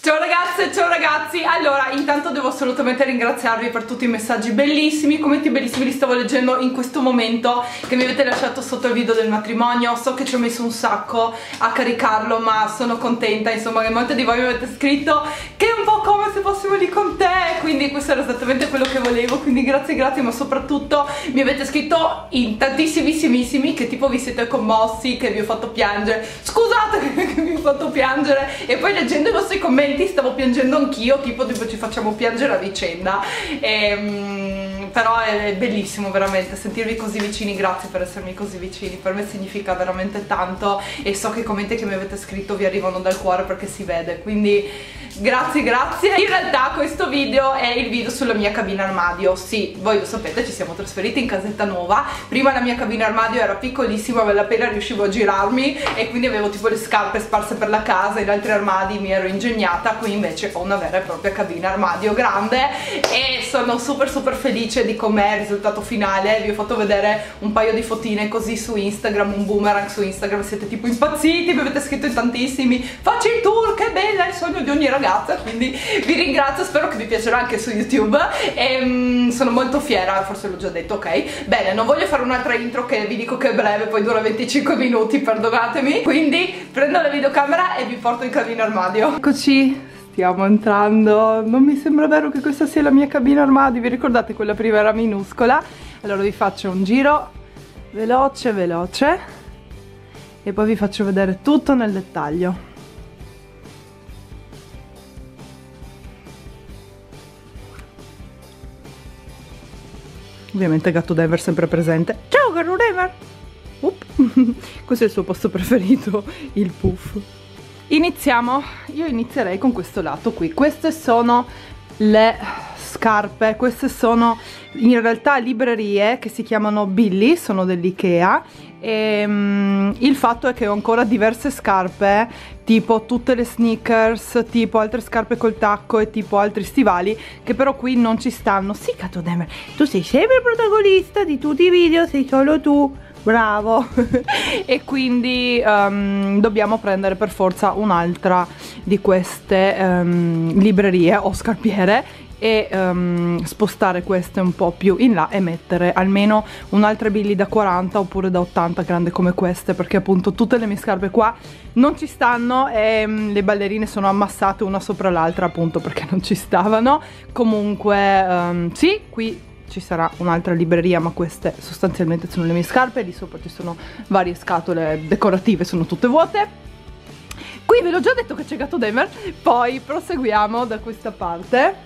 Ciao ragazze, ciao ragazzi. Allora, intanto devo assolutamente ringraziarvi per tutti i messaggi bellissimi, commenti bellissimi, li stavo leggendo in questo momento, che mi avete lasciato sotto il video del matrimonio. So che ci ho messo un sacco a caricarlo, ma sono contenta, insomma, che molti di voi mi avete scritto che è un po' come se fossimo lì con te, quindi questo era esattamente quello che volevo, quindi grazie, ma soprattutto mi avete scritto in tantissimissimi che tipo vi siete commossi, che vi ho fatto piangere, scusate che vi ho fatto piangere, e poi leggendo i vostri commenti stavo piangendo anch'io, tipo ci facciamo piangere a vicenda. Però è bellissimo veramente sentirvi così vicini, grazie per essermi così vicini, per me significa veramente tanto e so che i commenti che mi avete scritto vi arrivano dal cuore perché si vede, quindi grazie. In realtà questo video è il video sulla mia cabina armadio. Sì, voi lo sapete, ci siamo trasferiti in casetta nuova. Prima la mia cabina armadio era piccolissima, appena riuscivo a girarmi e quindi avevo tipo le scarpe sparse per la casa, in altri armadi mi ero ingegnata. Qui invece ho una vera e propria cabina armadio grande e sono super felice di com'è il risultato finale. Vi ho fatto vedere un paio di fotine così su Instagram, un boomerang su Instagram, siete tipo impazziti, mi avete scritto in tantissimi: facci il tour, che bella, è il sogno di ogni ragazza, quindi vi ringrazio, spero che vi piacerà anche su YouTube e sono molto fiera, forse l'ho già detto, ok? Bene, non voglio fare un'altra intro che vi dico che è breve, poi dura 25 minuti, perdonatemi, quindi prendo la videocamera e vi porto in cabina armadio. Eccoci. Stiamo entrando, non mi sembra vero che questa sia la mia cabina armadio, vi ricordate quella prima era minuscola? Allora vi faccio un giro veloce e poi vi faccio vedere tutto nel dettaglio. Ovviamente Gatto Denver sempre presente. Ciao Gatto Denver! Questo è il suo posto preferito, il puff. Iniziamo, io inizierei con questo lato qui. Queste sono le scarpe, queste sono in realtà librerie che si chiamano Billy, sono dell'Ikea e il fatto è che ho ancora diverse scarpe, tipo tutte le sneakers, tipo altre scarpe col tacco e tipo altri stivali che però qui non ci stanno. Sì, Gatto Denver, tu sei sempre il protagonista di tutti i video, sei solo tu. Bravo! E quindi dobbiamo prendere per forza un'altra di queste librerie o scarpiere e spostare queste un po' più in là e mettere almeno un'altra Billy da 40 oppure da 80 grande come queste, perché appunto tutte le mie scarpe qua non ci stanno e le ballerine sono ammassate una sopra l'altra appunto perché non ci stavano. Comunque sì, qui ci sarà un'altra libreria, ma queste sostanzialmente sono le mie scarpe. Lì sopra ci sono varie scatole decorative, sono tutte vuote. Qui ve l'ho già detto che c'è Gatto Denver. Poi proseguiamo da questa parte.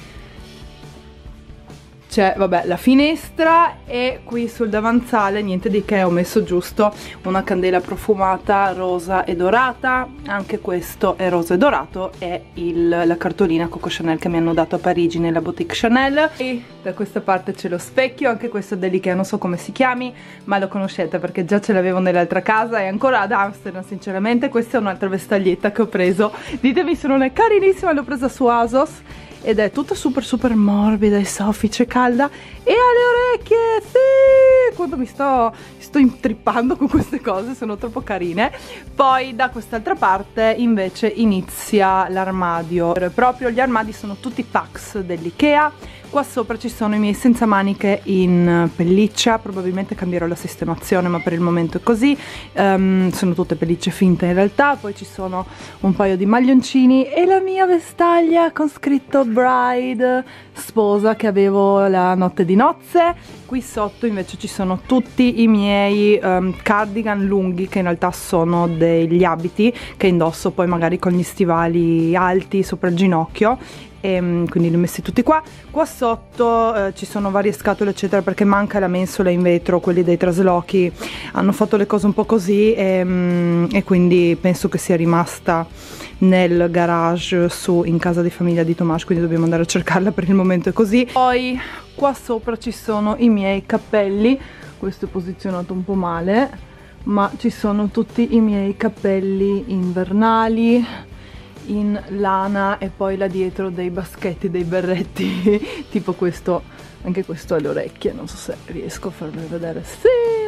C'è, vabbè, la finestra e qui sul davanzale niente di che, ho messo giusto una candela profumata rosa e dorata, anche questo è rosa e dorato, è la cartolina Coco Chanel che mi hanno dato a Parigi nella boutique Chanel. E da questa parte c'è lo specchio, anche questo è dell'Ikea, non so come si chiami, ma lo conoscete perché già ce l'avevo nell'altra casa e ancora ad Amsterdam sinceramente. Questa è un'altra vestaglietta che ho preso, ditemi se non è carinissima, l'ho presa su ASOS ed è tutta super morbida e soffice, calda e ha le orecchie, sì, quando mi sto intrippando con queste cose sono troppo carine. Poi da quest'altra parte invece inizia l'armadio, proprio gli armadi sono tutti Pax dell'Ikea. Qua sopra ci sono i miei senza maniche in pelliccia, probabilmente cambierò la sistemazione ma per il momento è così, sono tutte pellicce finte in realtà. Poi ci sono un paio di maglioncini e la mia vestaglia con scritto bride, sposa, che avevo la notte di nozze. Qui sotto invece ci sono tutti i miei cardigan lunghi che in realtà sono degli abiti che indosso poi magari con gli stivali alti sopra il ginocchio. E quindi li ho messi tutti qua. Qua sotto ci sono varie scatole eccetera perché manca la mensola in vetro, quelli dei traslochi hanno fatto le cose un po' così e quindi penso che sia rimasta nel garage su in casa di famiglia di Tomas, quindi dobbiamo andare a cercarla, per il momento è così. Poi qua sopra ci sono i miei cappelli, questo è posizionato un po' male ma ci sono tutti i miei cappelli invernali in lana e poi là dietro dei baschetti, dei berretti tipo questo, anche questo alle orecchie, non so se riesco a farvi vedere, sì,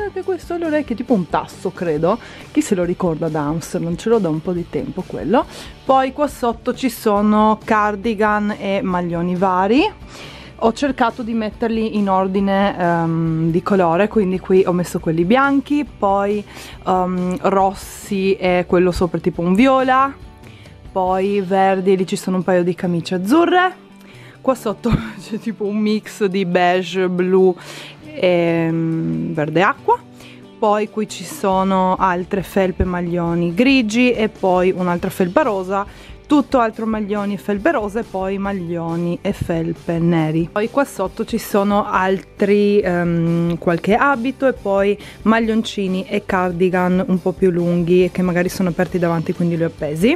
anche questo alle orecchie, tipo un tasso credo, chi se lo ricorda da Amsterdam, ce l'ho da un po' di tempo quello. Poi qua sotto ci sono cardigan e maglioni vari. Ho cercato di metterli in ordine di colore, quindi qui ho messo quelli bianchi, poi rossi e quello sopra tipo un viola, poi verdi, e lì ci sono un paio di camicie azzurre. Qua sotto c'è tipo un mix di beige, blu e verde acqua. Poi qui ci sono altre felpe e maglioni grigi e poi un'altra felpa rosa, tutto altro maglioni e felpe rose, e poi maglioni e felpe neri. Poi qua sotto ci sono altri qualche abito e poi maglioncini e cardigan un po' più lunghi che magari sono aperti davanti, quindi li ho appesi.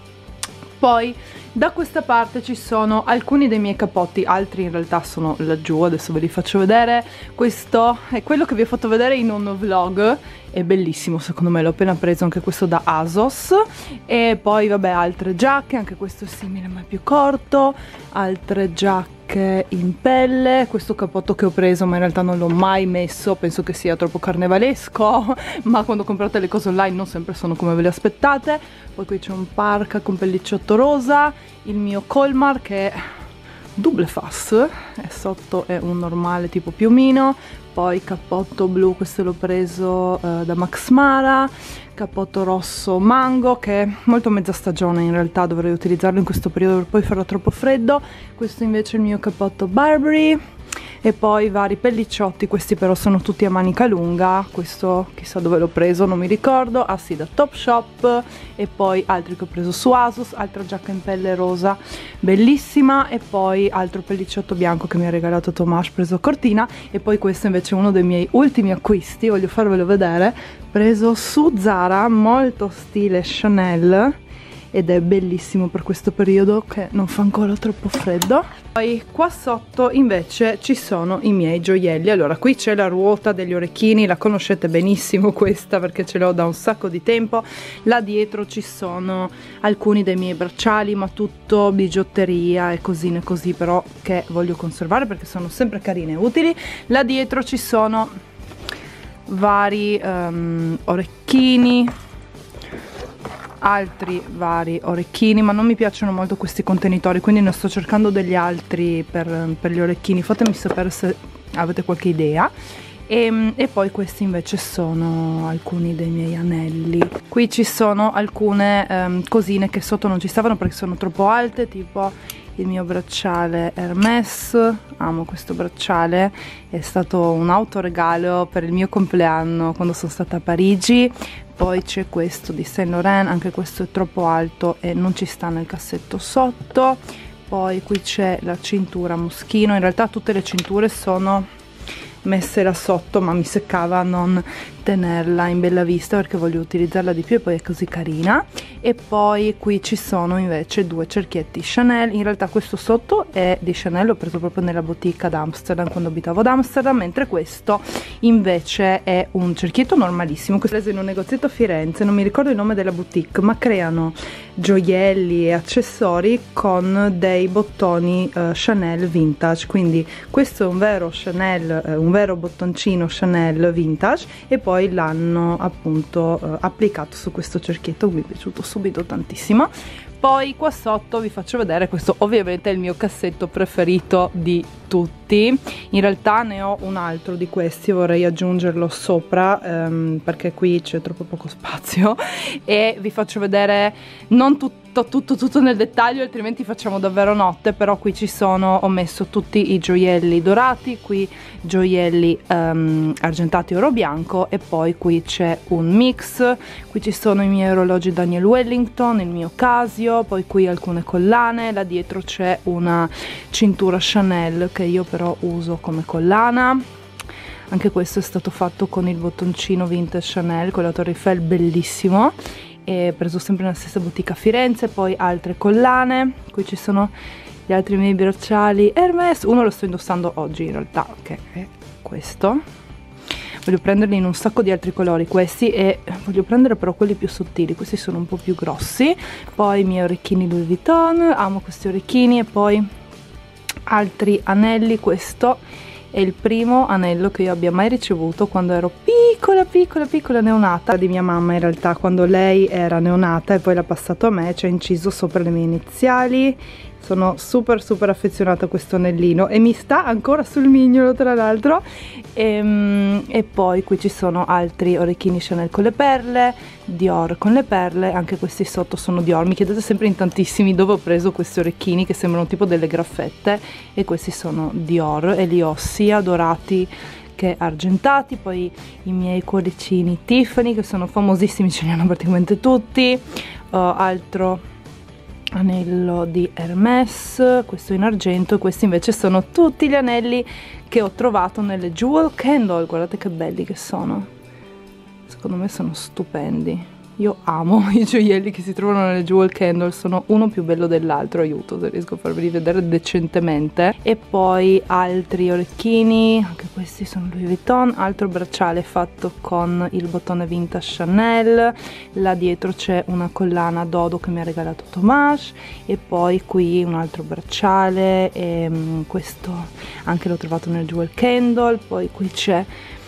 Poi da questa parte ci sono alcuni dei miei cappotti, altri in realtà sono laggiù, adesso ve li faccio vedere. Questo è quello che vi ho fatto vedere in un vlog, è bellissimo secondo me, l'ho appena preso, anche questo da ASOS. E poi vabbè altre giacche, anche questo è simile ma è più corto, altre giacche in pelle, questo cappotto che ho preso ma in realtà non l'ho mai messo, penso che sia troppo carnevalesco, ma quando comprate le cose online non sempre sono come ve le aspettate. Poi qui c'è un parka con pellicciotto rosa, il mio Colmar che è double face, e sotto è un normale tipo piumino. Poi cappotto blu, questo l'ho preso da Max Mara, cappotto rosso mango che è molto mezza stagione, in realtà dovrei utilizzarlo in questo periodo per poi farà troppo freddo. Questo invece è il mio cappotto Burberry. E poi vari pellicciotti, questi però sono tutti a manica lunga, questo chissà dove l'ho preso, non mi ricordo, ah sì, da Topshop. E poi altri che ho preso su ASOS, altra giacca in pelle rosa bellissima, e poi altro pellicciotto bianco che mi ha regalato Tomas, preso a Cortina. E poi questo invece è uno dei miei ultimi acquisti, voglio farvelo vedere, preso su Zara, molto stile Chanel, ed è bellissimo per questo periodo che non fa ancora troppo freddo. Poi qua sotto invece ci sono i miei gioielli. Allora qui c'è la ruota degli orecchini, la conoscete benissimo questa perché ce l'ho da un sacco di tempo. Là dietro ci sono alcuni dei miei bracciali, ma tutto bigiotteria e cosine così, però che voglio conservare perché sono sempre carine e utili. Là dietro ci sono vari orecchini, altri vari orecchini, ma non mi piacciono molto questi contenitori, quindi ne sto cercando degli altri per gli orecchini. Fatemi sapere se avete qualche idea. E poi questi invece sono alcuni dei miei anelli. Qui ci sono alcune cosine che sotto non ci stavano perché sono troppo alte, tipo il mio bracciale Hermès, amo questo bracciale, è stato un autoregalo per il mio compleanno quando sono stata a Parigi. Poi c'è questo di Saint Laurent, anche questo è troppo alto e non ci sta nel cassetto sotto. Poi qui c'è la cintura Moschino, in realtà tutte le cinture sono messe là sotto, ma mi seccava non tenerla in bella vista perché voglio utilizzarla di più e poi è così carina. E poi qui ci sono invece due cerchietti Chanel, in realtà questo sotto è di Chanel, l'ho preso proprio nella boutique ad Amsterdam quando abitavo ad Amsterdam, mentre questo invece è un cerchietto normalissimo. Questo l'ho preso in un negozietto a Firenze, non mi ricordo il nome della boutique, ma creano gioielli e accessori con dei bottoni Chanel vintage, quindi questo è un vero Chanel, un vero bottoncino Chanel vintage, e poi l'hanno appunto applicato su questo cerchietto, mi è piaciuto subito tantissimo. Poi qua sotto vi faccio vedere, questo ovviamente è il mio cassetto preferito di tutti, in realtà ne ho un altro di questi, vorrei aggiungerlo sopra perché qui c'è troppo poco spazio, e vi faccio vedere non tutto nel dettaglio, altrimenti facciamo davvero notte. Però qui ci sono, ho messo tutti i gioielli dorati, qui gioielli argentati oro bianco, e poi qui c'è un mix, qui ci sono i miei orologi Daniel Wellington, il mio Casio, poi qui alcune collane, là dietro c'è una cintura Chanel che io però uso come collana. Anche questo è stato fatto con il bottoncino vintage Chanel con la Torre Eiffel, bellissimo, e preso sempre nella stessa boutique a Firenze. Poi altre collane, qui ci sono gli altri miei bracciali Hermès, uno lo sto indossando oggi in realtà, che è questo, voglio prenderli in un sacco di altri colori questi, e voglio prendere però quelli più sottili, questi sono un po' più grossi. Poi i miei orecchini Louis Vuitton, amo questi orecchini. E poi altri anelli, questo è il primo anello che io abbia mai ricevuto quando ero piccola neonata, di mia mamma in realtà, quando lei era neonata, e poi l'ha passato a me, c'è inciso sopra le mie iniziali. Sono super affezionata a questo anellino e mi sta ancora sul mignolo, tra l'altro. E poi qui ci sono altri orecchini Chanel con le perle, Dior con le perle, anche questi sotto sono Dior. Mi chiedete sempre in tantissimi dove ho preso questi orecchini che sembrano tipo delle graffette, e questi sono Dior e li ho sia dorati che argentati. Poi i miei cuoricini Tiffany, che sono famosissimi, ce li hanno praticamente tutti. Altro anello di Hermès, questo in argento, e questi invece sono tutti gli anelli che ho trovato nelle Jewel Candle. Guardate che belli che sono, secondo me sono stupendi. Io amo i gioielli che si trovano nelle Jewel Candle, sono uno più bello dell'altro. Aiuto se riesco a farveli vedere decentemente. E poi altri orecchini, anche questi sono Louis Vuitton. Altro bracciale fatto con il bottone vintage Chanel. Là dietro c'è una collana Dodo che mi ha regalato Tomas. E poi qui un altro bracciale, e questo anche l'ho trovato nelle Jewel Candle. Poi qui c'è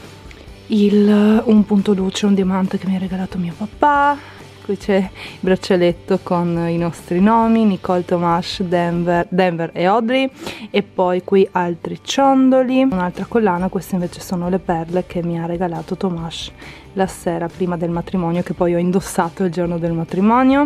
un punto luce, un diamante che mi ha regalato mio papà. Qui c'è il braccialetto con i nostri nomi, Nicole, Tomas, Denver e Audrey. E poi qui altri ciondoli, un'altra collana. Queste invece sono le perle che mi ha regalato Tomas la sera prima del matrimonio, che poi ho indossato il giorno del matrimonio.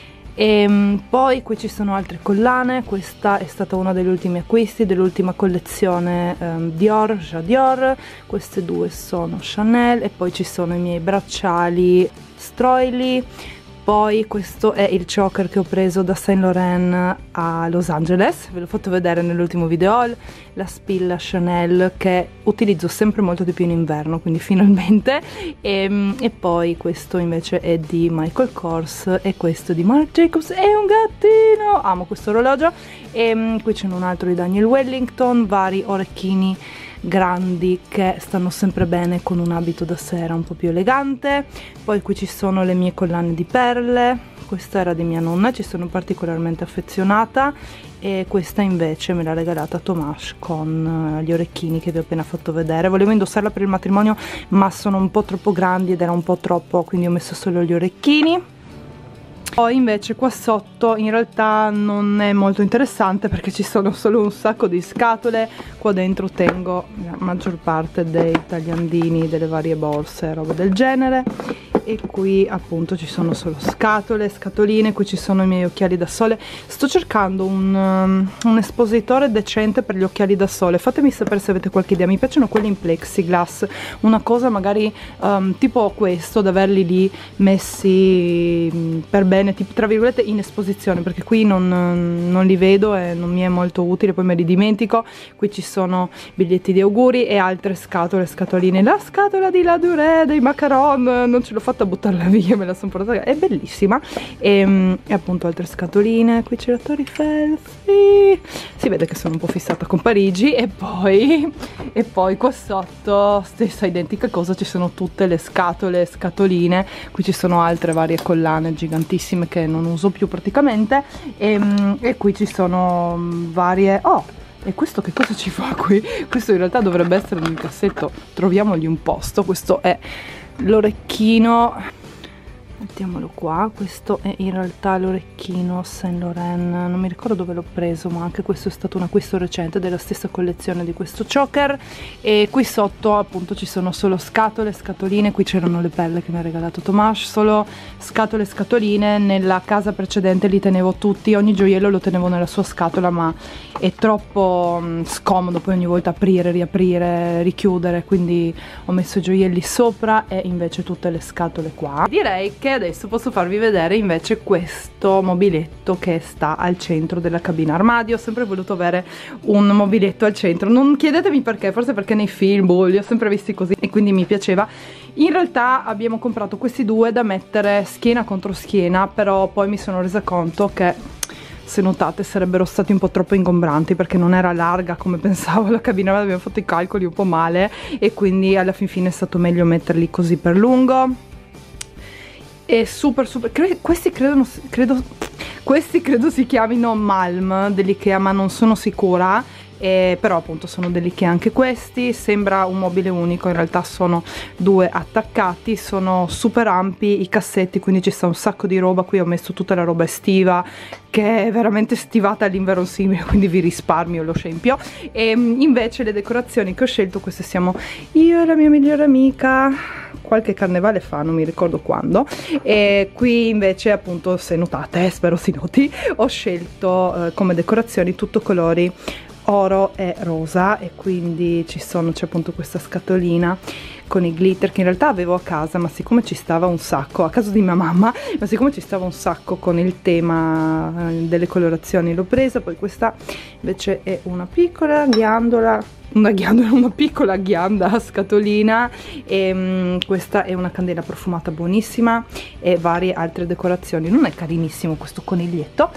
E poi qui ci sono altre collane. Questa è stata uno degli ultimi acquisti dell'ultima collezione Dior, Dior. Queste due sono Chanel. E poi ci sono i miei bracciali Stroili. Poi questo è il choker che ho preso da Saint Laurent a Los Angeles, ve l'ho fatto vedere nell'ultimo video haul. La spilla Chanel che utilizzo sempre molto di più in inverno, quindi finalmente. E poi questo invece è di Michael Kors, e questo di Marc Jacobs, è un gattino, amo questo orologio. E qui c'è un altro di Daniel Wellington, vari orecchini grandi che stanno sempre bene con un abito da sera un po' più elegante. Poi qui ci sono le mie collane di perle, questa era di mia nonna, ci sono particolarmente affezionata, e questa invece me l'ha regalata Tomas con gli orecchini che vi ho appena fatto vedere. Volevo indossarla per il matrimonio ma sono un po' troppo grandi ed era un po' troppo, quindi ho messo solo gli orecchini. Poi invece qua sotto in realtà non è molto interessante perché ci sono solo un sacco di scatole. Qua dentro tengo la maggior parte dei tagliandini, delle varie borse, roba del genere. E qui appunto ci sono solo scatole, scatoline. Qui ci sono i miei occhiali da sole. Sto cercando un espositore decente per gli occhiali da sole. Fatemi sapere se avete qualche idea. Mi piacciono quelli in plexiglass, una cosa magari tipo questo, da averli lì messi per bene, tipo tra virgolette in esposizione, perché qui non li vedo e non mi è molto utile, poi me li dimentico. Qui ci sono biglietti di auguri e altre scatole, scatoline. La scatola di La Durée dei macaron, non ce l'ho fatta a buttarla via, me la sono portata, è bellissima. E appunto altre scatoline. Qui c'è la Torre Eiffel, sì. Si vede che sono un po' fissata con Parigi. E poi qua sotto stessa identica cosa, ci sono tutte le scatole, scatoline. Qui ci sono altre varie collane gigantissime che non uso più praticamente. E qui ci sono varie... Oh! E questo che cosa ci fa qui? Questo in realtà dovrebbe essere nel cassetto, troviamogli un posto. Questo è l'orecchino, mettiamolo qua. Questo è in realtà l'orecchino Saint Laurent, non mi ricordo dove l'ho preso, ma anche questo è stato un acquisto recente della stessa collezione di questo choker. E qui sotto appunto ci sono solo scatole, scatoline. Qui c'erano le perle che mi ha regalato Tomas, solo scatole, scatoline. Nella casa precedente li tenevo tutti, ogni gioiello lo tenevo nella sua scatola, ma è troppo scomodo poi ogni volta aprire, riaprire, richiudere, quindi ho messo i gioielli sopra e invece tutte le scatole qua. Direi che adesso posso farvi vedere invece questo mobiletto che sta al centro della cabina armadio. Ho sempre voluto avere un mobiletto al centro, non chiedetemi perché, forse perché nei film li ho sempre visti così e quindi mi piaceva. In realtà abbiamo comprato questi due da mettere schiena contro schiena, però poi mi sono resa conto che, se notate, sarebbero stati un po' troppo ingombranti perché non era larga come pensavo la cabina, abbiamo fatto i calcoli un po' male e quindi alla fin fine è stato meglio metterli così per lungo. E questi credo si chiamino Malm dell'Ikea, ma non sono sicura. però appunto sono dell'Ikea anche questi, sembra un mobile unico, in realtà sono due attaccati, sono super ampi i cassetti, quindi ci sta un sacco di roba. Qui ho messo tutta la roba estiva, che è veramente stivata all'inverosimile, quindi vi risparmio lo scempio. E invece le decorazioni che ho scelto, queste siamo io e la mia migliore amica qualche carnevale fa, non mi ricordo quando, e qui invece appunto, se notate, spero si noti, ho scelto come decorazioni tutto colori oro e rosa, e quindi c'è appunto questa scatolina con i glitter che in realtà avevo a casa, ma siccome ci stava un sacco, a casa di mia mamma, ma siccome ci stava un sacco con il tema delle colorazioni l'ho presa. Poi questa invece è una piccola ghiandola, una piccola ghianda a scatolina, e questa è una candela profumata buonissima, e varie altre decorazioni. Non è carinissimo questo coniglietto,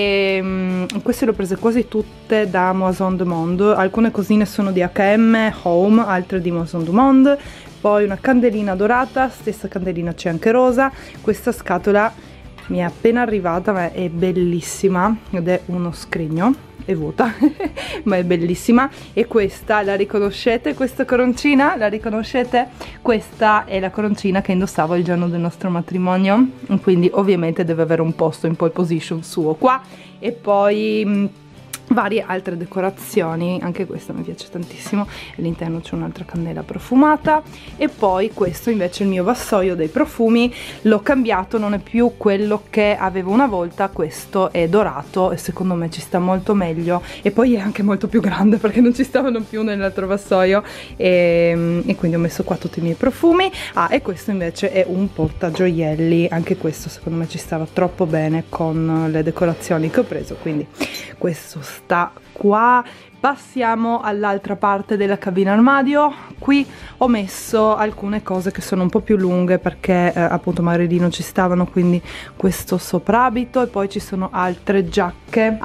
e queste le ho prese quasi tutte da Maison du Monde, alcune cosine sono di H&M Home, altre di Maison du Monde. Poi una candelina dorata, stessa candelina c'è anche rosa. Questa scatola mi è appena arrivata, ma è bellissima, ed è uno scrigno, è vuota ma è bellissima. E questa la riconoscete, questa coroncina la riconoscete? Questa è la coroncina che indossavo il giorno del nostro matrimonio, quindi ovviamente deve avere un posto in pole position suo qua. E poi varie altre decorazioni, anche questa mi piace tantissimo, all'interno c'è un'altra candela profumata. E poi questo invece è il mio vassoio dei profumi, l'ho cambiato, non è più quello che avevo una volta, questo è dorato e secondo me ci sta molto meglio, e poi è anche molto più grande perché non ci stavano più nell'altro vassoio, e quindi ho messo qua tutti i miei profumi. E questo invece è un portagioielli, anche questo secondo me ci stava troppo bene con le decorazioni che ho preso, quindi questo sta qua. Passiamo all'altra parte della cabina armadio. Qui ho messo alcune cose che sono un po' più lunghe perché appunto magari lì non ci stavano, quindi questo soprabito, e poi ci sono altre giacche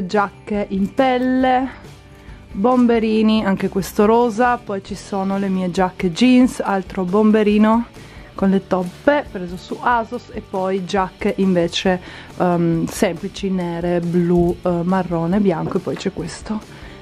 in pelle, bomberini, anche questo rosa. Poi ci sono le mie giacche jeans, altro bomberino con le toppe preso su ASOS, e poi giacche invece semplici, nere, blu, marrone, bianco. E poi c'è questo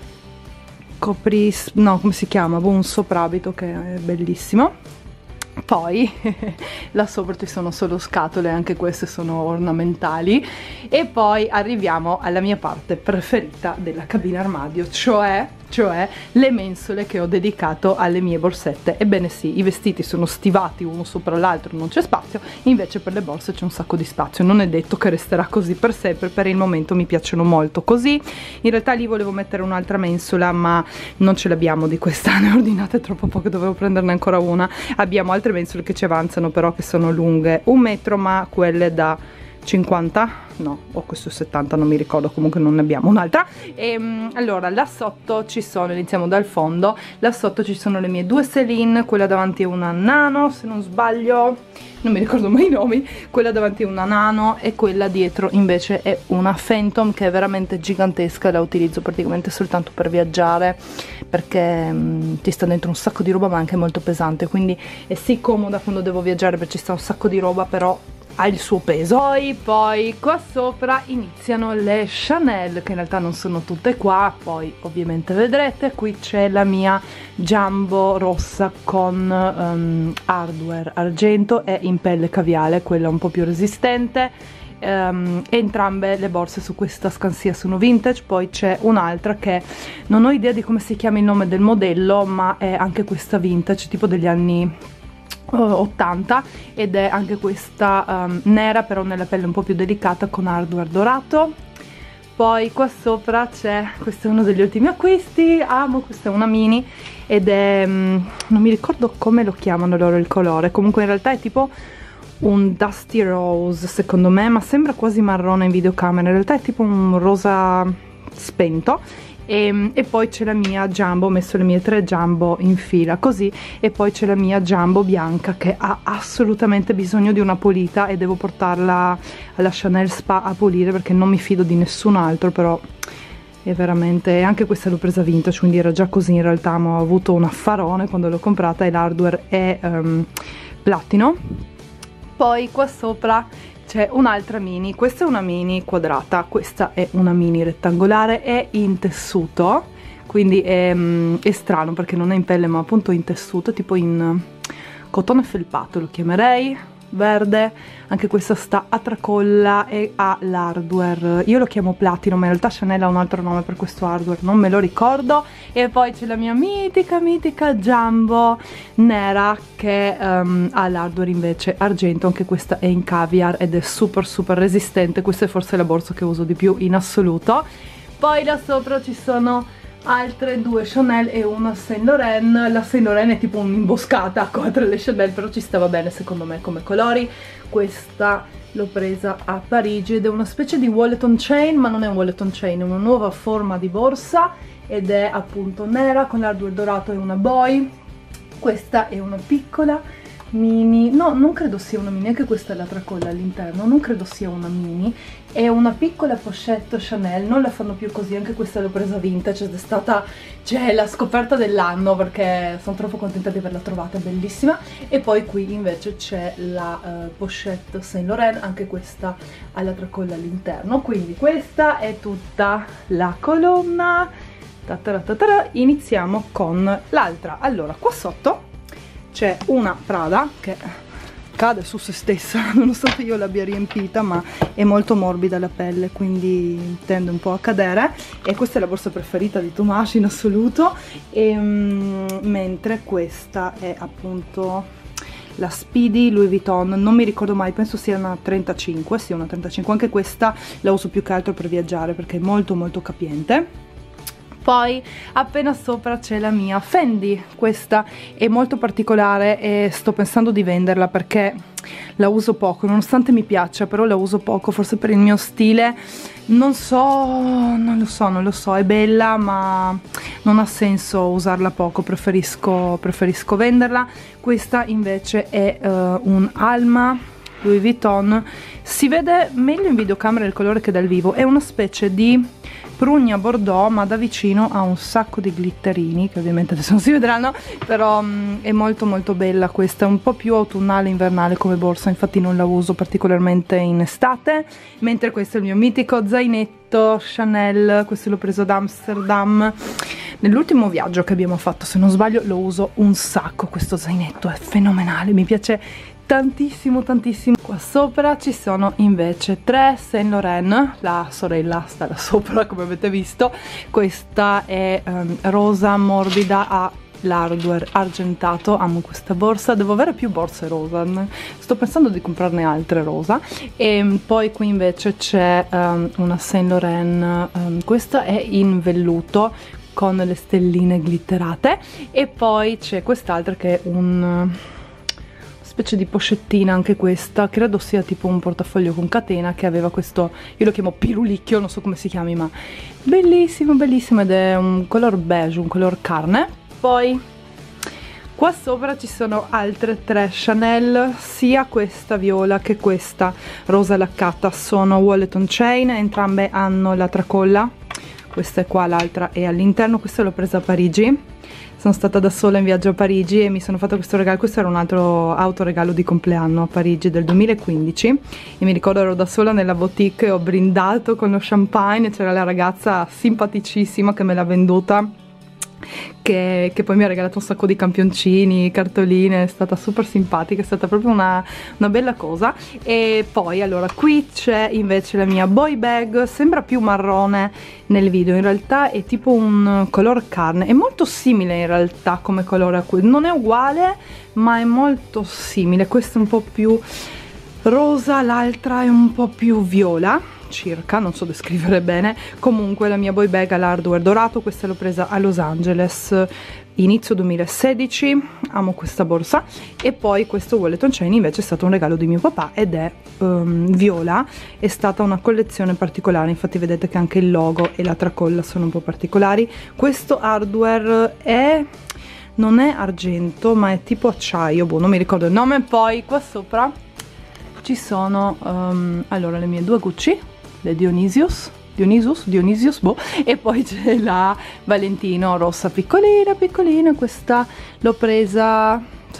no, come si chiama? Un soprabito che è bellissimo. Poi là sopra ci sono solo scatole, anche queste sono ornamentali. E poi arriviamo alla mia parte preferita della cabina armadio, cioè le mensole che ho dedicato alle mie borsette. Ebbene sì, i vestiti sono stivati uno sopra l'altro, non c'è spazio, invece per le borse c'è un sacco di spazio. Non è detto che resterà così per sempre, per il momento mi piacciono molto così. In realtà lì volevo mettere un'altra mensola, ma non ce l'abbiamo di questa, ne ho ordinate troppo poche, dovevo prenderne ancora una. Abbiamo altre mensole che ci avanzano però, che sono lunghe 1 metro, ma quelle da 50, no, o questo è 70, non mi ricordo, comunque non ne abbiamo un'altra. Allora là sotto ci sono, iniziamo dal fondo, là sotto ci sono le mie due Celine, quella davanti è una Nano se non sbaglio, non mi ricordo mai i nomi, quella davanti è una Nano, e quella dietro invece è una Phantom, che è veramente gigantesca, la utilizzo praticamente soltanto per viaggiare, perché ci sta dentro un sacco di roba, ma anche molto pesante, quindi è sì comoda quando devo viaggiare perché ci sta un sacco di roba, però ha il suo peso. Poi qua sopra iniziano le Chanel, che in realtà non sono tutte qua, poi ovviamente vedrete. Qui c'è la mia Jumbo rossa con hardware argento e in pelle caviale, quella un po' più resistente. Entrambe le borse su questa scansia sono vintage. Poi c'è un'altra che non ho idea di come si chiama il nome del modello, ma è anche questa vintage, tipo degli anni 80, ed è anche questa nera, però nella pelle un po' più delicata, con hardware dorato. Poi qua sopra c'è, questo è uno degli ultimi acquisti, amo, questa è una mini, ed è non mi ricordo come lo chiamano loro il colore, comunque in realtà è tipo un dusty rose secondo me, ma sembra quasi marrone in videocamera, in realtà è tipo un rosa spento. E poi c'è la mia Jumbo, ho messo le mie 3 Jumbo in fila così, e poi c'è la mia Jumbo bianca che ha assolutamente bisogno di una pulita, e devo portarla alla Chanel Spa a pulire perché non mi fido di nessun altro, però è veramente, anche questa l'ho presa vintage, quindi era già così in realtà, ma ho avuto un affarone quando l'ho comprata, e l'hardware è platino. Poi qua sopra c'è un'altra mini, questa è una mini quadrata, questa è una mini rettangolare, è in tessuto, quindi è strano perché non è in pelle ma appunto in tessuto, tipo in cotone felpato lo chiamerei, verde. Anche questa sta a tracolla e ha l'hardware, io lo chiamo platino ma in realtà Chanel ha un altro nome per questo hardware, non me lo ricordo. E poi c'è la mia mitica Jumbo nera che ha l'hardware invece argento, anche questa è in caviar ed è super resistente, questa è forse la borsa che uso di più in assoluto. Poi da sopra ci sono altre due Chanel e una Saint Laurent. La Saint Laurent è tipo un'imboscata tra le Chanel, però ci stava bene secondo me come colori. Questa l'ho presa a Parigi ed è una specie di wallet on chain, ma non è un wallet on chain, è una nuova forma di borsa ed è appunto nera con l'hardware dorato e una boy. Questa è una piccola mini, no, non credo sia una mini, anche questa è la tracolla all'interno, non credo sia una mini, è una piccola pochette Chanel, non la fanno più così, anche questa l'ho presa vintage ed è stata, cioè, la scoperta dell'anno perché sono troppo contenta di averla trovata, è bellissima. E poi qui invece c'è la pochette Saint Laurent, anche questa ha la tracolla all'interno, quindi questa è tutta la colonna. Iniziamo con l'altra. Allora, qua sotto c'è una Prada che cade su se stessa nonostante io l'abbia riempita, ma è molto morbida la pelle, quindi tende un po' a cadere, e questa è la borsa preferita di Tomas in assoluto. Mentre questa è appunto la Speedy Louis Vuitton, non mi ricordo mai, penso sia una 35, sì, una 35, anche questa la uso più che altro per viaggiare perché è molto capiente. Poi appena sopra c'è la mia Fendi, questa è molto particolare e sto pensando di venderla perché la uso poco, nonostante mi piaccia, però la uso poco, forse per il mio stile, non lo so, è bella ma non ha senso usarla poco, preferisco venderla. Questa invece è un Alma Louis Vuitton, si vede meglio in videocamera il colore che dal vivo, è una specie di prugna bordeaux ma da vicino ha un sacco di glitterini che ovviamente adesso non si vedranno, però è molto bella. Questa è un po' più autunnale invernale come borsa, infatti non la uso particolarmente in estate. Mentre questo è il mio mitico zainetto Chanel, questo l'ho preso ad Amsterdam nell'ultimo viaggio che abbiamo fatto, se non sbaglio, lo uso un sacco questo zainetto, è fenomenale, mi piace tantissimo. Qua sopra ci sono invece tre Saint Laurent, la sorella sta là sopra come avete visto. Questa è rosa morbida, ha l'hardware argentato, amo questa borsa, devo avere più borse rosa, sto pensando di comprarne altre rosa. E poi qui invece c'è una Saint Laurent, questa è in velluto con le stelline glitterate, e poi c'è quest'altra che è un specie di pochettina, anche questa credo sia tipo un portafoglio con catena, che aveva questo, io lo chiamo pirulicchio, non so come si chiami, ma bellissimo ed è un color beige, un color carne. Poi qua sopra ci sono altre tre Chanel, sia questa viola che questa rosa laccata, sono wallet on chain, entrambe hanno la tracolla, questa è qua, l'altra è all'interno. Questa l'ho presa a Parigi, sono stata da sola in viaggio a Parigi e mi sono fatta questo regalo. Questo era un altro autoregalo di compleanno a Parigi del 2015 e mi ricordo ero da sola nella boutique e ho brindato con lo champagne, c'era la ragazza simpaticissima che me l'ha venduta, che poi mi ha regalato un sacco di campioncini, cartoline, è stata super simpatica, è stata proprio una bella cosa. E poi allora qui c'è invece la mia boy bag, sembra più marrone nel video, in realtà è tipo un color carne, è molto simile in realtà come colore a cui non è uguale ma è molto simile. Questa è un po' più rosa, l'altra è un po' più viola circa, non so descrivere bene. Comunque la mia boy bag ha l'hardware dorato, questa l'ho presa a Los Angeles inizio 2016, amo questa borsa. E poi questo wallet on chain invece è stato un regalo di mio papà ed è viola, è stata una collezione particolare, infatti vedete che anche il logo e la tracolla sono un po' particolari. Questo hardware non è argento ma è tipo acciaio, boh, non mi ricordo il nome. Poi qua sopra ci sono allora le mie due Gucci, le Dionysius, boh, e poi c'è la Valentino rossa piccolina, questa l'ho presa, se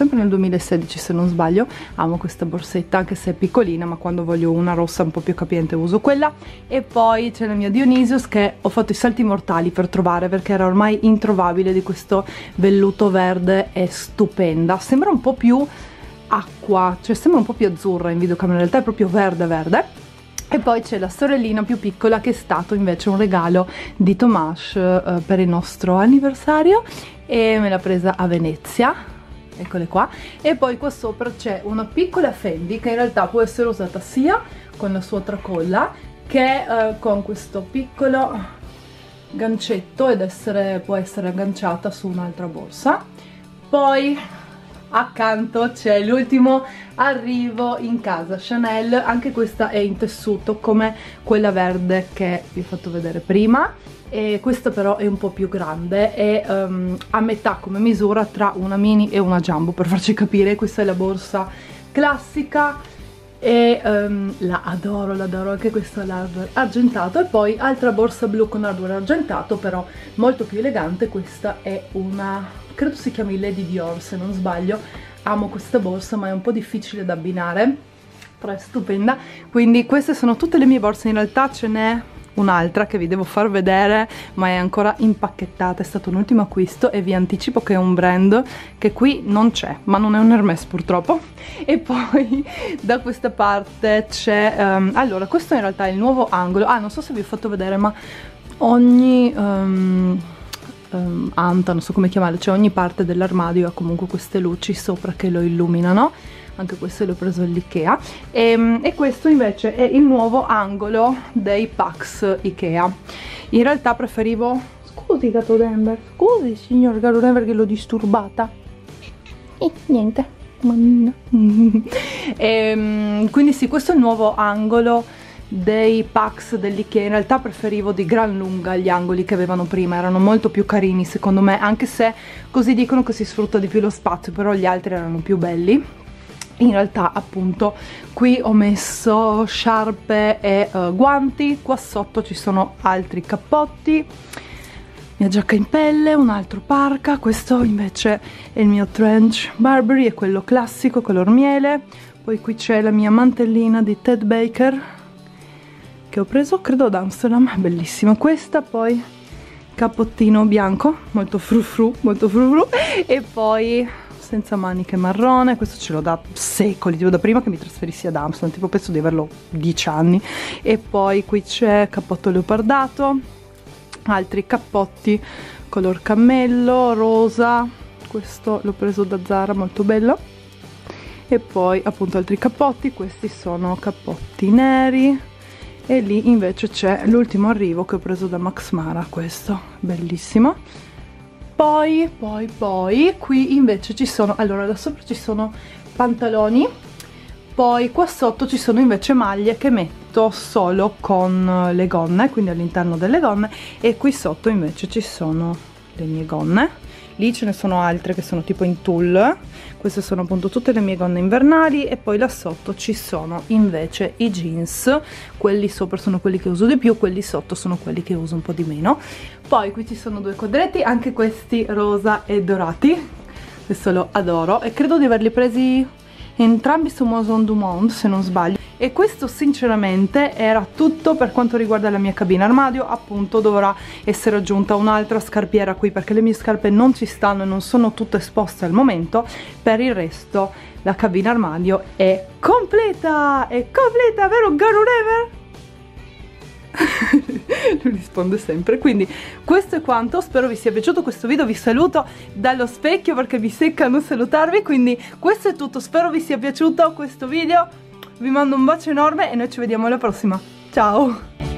sempre nel 2016 se non sbaglio. Amo questa borsetta anche se è piccolina, ma quando voglio una rossa un po' più capiente uso quella. E poi c'è la mia Dionysius che ho fatto i salti mortali per trovare, perché era ormai introvabile, di questo velluto verde, è stupenda, sembra un po' più acqua, cioè sembra un po' più azzurra in videocamera, in realtà è proprio verde verde. E poi c'è la sorellina più piccola che è stato invece un regalo di Tomas per il nostro anniversario, e me l'ha presa a Venezia, eccole qua. E poi qua sopra c'è una piccola Fendi che in realtà può essere usata sia con la sua tracolla che con questo piccolo gancetto, ed può essere agganciata su un'altra borsa. Poi accanto c'è l'ultimo arrivo in casa Chanel, anche questa è in tessuto come quella verde che vi ho fatto vedere prima, e questa però è un po' più grande, è a metà come misura tra una mini e una jumbo, per farci capire. Questa è la borsa classica e la adoro, anche questo è l'hardware argentato. E poi altra borsa blu con hardware argentato, però molto più elegante. Questa è una, credo si chiami Lady Dior se non sbaglio. Amo questa borsa, ma è un po' difficile da abbinare, però è stupenda. Quindi queste sono tutte le mie borse. In realtà ce n'è un'altra che vi devo far vedere, ma è ancora impacchettata, è stato un ultimo acquisto e vi anticipo che è un brand che qui non c'è, ma non è un Hermès purtroppo. E poi da questa parte c'è allora, questo in realtà è il nuovo angolo. Non so se vi ho fatto vedere, ma ogni anta, non so come chiamarle, cioè ogni parte dell'armadio ha comunque queste luci sopra che lo illuminano. Anche questo l'ho preso all'Ikea, e questo invece è il nuovo angolo dei Pax Ikea. In realtà preferivo, scusi gatto Denver, scusi signor gatto Denver che l'ho disturbata, niente mammina. Quindi sì, questo è il nuovo angolo dei Pax dell'Ikea. In realtà preferivo di gran lunga gli angoli che avevano prima, erano molto più carini secondo me, anche se così dicono che si sfrutta di più lo spazio, però gli altri erano più belli. In realtà appunto qui ho messo sciarpe e guanti, qua sotto ci sono altri cappotti, mia giacca in pelle, un altro parka. Questo invece è il mio trench Burberry, è quello classico color miele. Poi qui c'è la mia mantellina di Ted Baker che ho preso credo ad Amsterdam, bellissima questa. Poi cappottino bianco, molto frufru, e poi senza maniche marrone, questo ce l'ho da secoli, tipo da prima che mi trasferissi ad Amsterdam, tipo penso di averlo 10 anni. E poi qui c'è cappotto leopardato, altri cappotti color cammello, rosa, questo l'ho preso da Zara, molto bello. E poi appunto altri cappotti, questi sono cappotti neri. E lì invece c'è l'ultimo arrivo che ho preso da Max Mara, questo bellissimo. Poi qui invece ci sono, allora da sopra ci sono pantaloni, poi qua sotto ci sono invece maglie che metto solo con le gonne, quindi all'interno delle gonne, e qui sotto invece ci sono le mie gonne. Lì ce ne sono altre che sono tipo in tulle, queste sono appunto tutte le mie gonne invernali. E poi là sotto ci sono invece i jeans, quelli sopra sono quelli che uso di più, quelli sotto sono quelli che uso un po' di meno. Poi qui ci sono due quadretti, anche questi rosa e dorati, questo lo adoro e credo di averli presi entrambi su Maison du Monde se non sbaglio. E questo sinceramente era tutto per quanto riguarda la mia cabina armadio. Appunto dovrà essere aggiunta un'altra scarpiera qui perché le mie scarpe non ci stanno e non sono tutte esposte al momento. Per il resto la cabina armadio è completa, vero Garo Never? Lui risponde sempre. Quindi questo è quanto, spero vi sia piaciuto questo video. Vi saluto dallo specchio perché mi secca non salutarvi, quindi questo è tutto, spero vi sia piaciuto questo video. Vi mando un bacio enorme e noi ci vediamo alla prossima. Ciao!